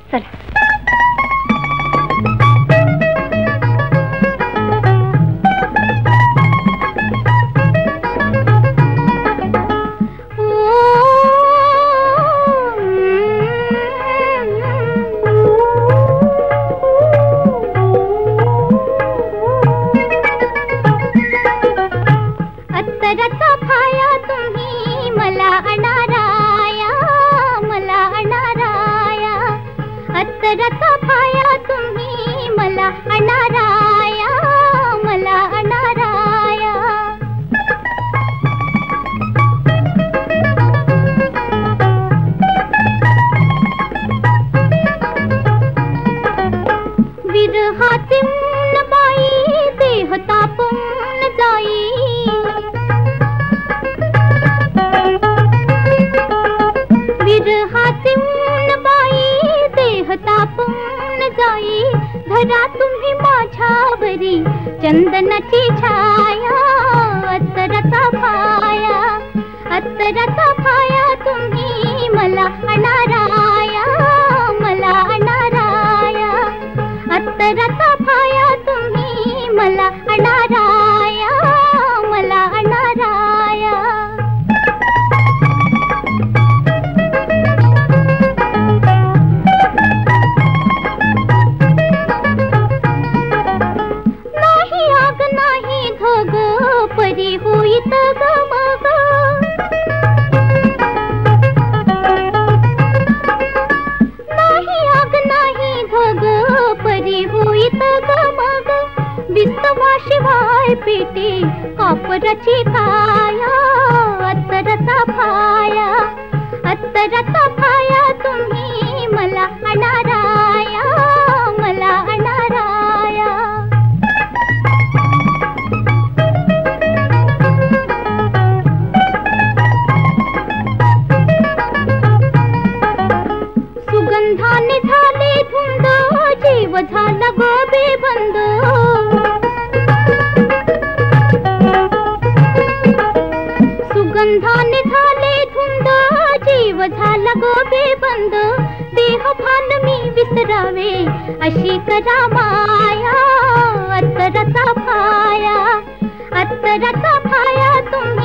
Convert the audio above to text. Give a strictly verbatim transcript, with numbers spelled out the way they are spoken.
चला. अत्तराचा फाया तुम्ही मला अनाराया, मला अनाराया. अत्तराचा फाया तुम्ही मला अनाराया, मला अनाराया. विरहाचे ऊन बाई देह तापून जाई. विरहाचे ऊन बाई देह तापून जाई. धरा तुम्ही माझ्यावरी चंदनाची छाया. अत्तराचा फाया, अत्तराचा फाया तुम्ही मला अनाराया, मला अनाराया. अत्तराचा फाया तुम्ही मला अनाराया, मला अनाराया. नाही आग नाही धग परी होईत ग मग. नाही आग नाही धग परी होईत ग मग. विस्तवाशिवाय पेटे कापराची काया. अत्तराचा फाया, अत्तराचा फाया तुम्ही मला अनाराया, मला अनाराया. सुगंधाने झाले धुंद जीव झाला गोबे बंद. सुगंधाने झाले धुंद जीव झाला गोबे बंद. देह भान मी विसरावे अशी करा माया. अत्तराचा फाया, अत्तराचा फाया तुम्ही